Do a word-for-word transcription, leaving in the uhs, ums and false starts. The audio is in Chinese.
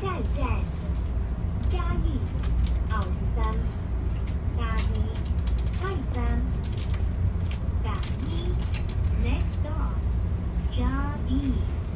下一站嘉义奥之山，嘉义泰山，嘉义 next stop 嘉义。